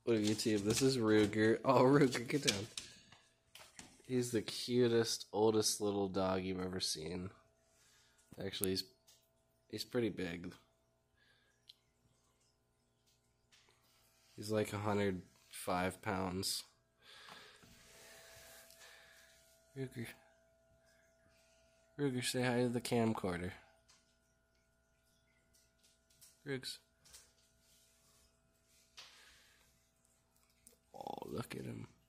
What have YouTube? This is Ruger. Oh, Ruger, get down. He's the cutest, oldest little dog you've ever seen. Actually, he's pretty big. He's like 105 pounds. Ruger. Ruger, say hi to the camcorder. Rugs. Oh, look at him.